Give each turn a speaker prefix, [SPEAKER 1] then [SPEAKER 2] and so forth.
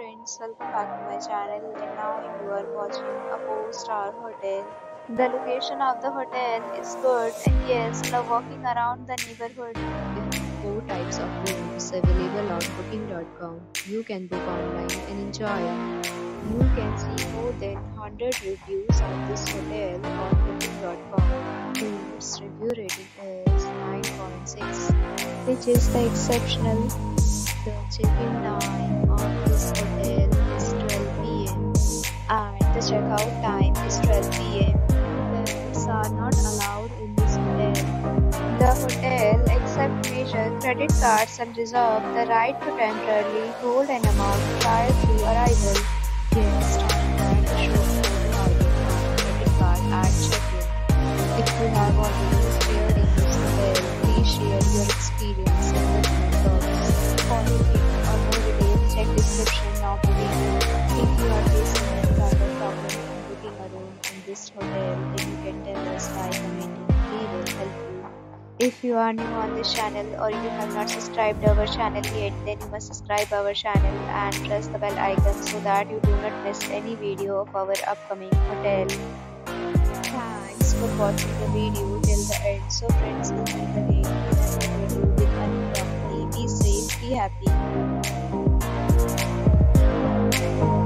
[SPEAKER 1] friends, welcome back to my channel, and now you are watching a 4-star hotel. The location of the hotel is good, and yes, love walking around the neighborhood.
[SPEAKER 2] We have 4 types of rooms available on booking.com. You can book online and enjoy. You can see more than 100 reviews of this hotel on booking.com. Its review rating is 9.6, which is the exceptional. The check-in time of this hotel is 12 p.m. and the checkout time is 12 p.m. Pets are not allowed in this hotel.
[SPEAKER 1] The hotel accepts major credit cards and reserves the right to temporarily hold an amount prior to arrival.
[SPEAKER 2] Guests are required to show photo ID and credit card at check-in. If you have already stayed in this hotel, please share your experience in the comment box.
[SPEAKER 1] For booking or more details, check description of the video.
[SPEAKER 2] If you are facing any kind of problem in booking a room in this hotel, then you can tell us by commenting. We will help you.
[SPEAKER 1] If you are new on this channel or you have not subscribed our channel yet, then you must subscribe our channel and press the bell icon so that you do not miss any video of our upcoming hotel. Thanks for watching the video till the end. So friends, we'll meet again in another video with a new property. Be safe, be happy.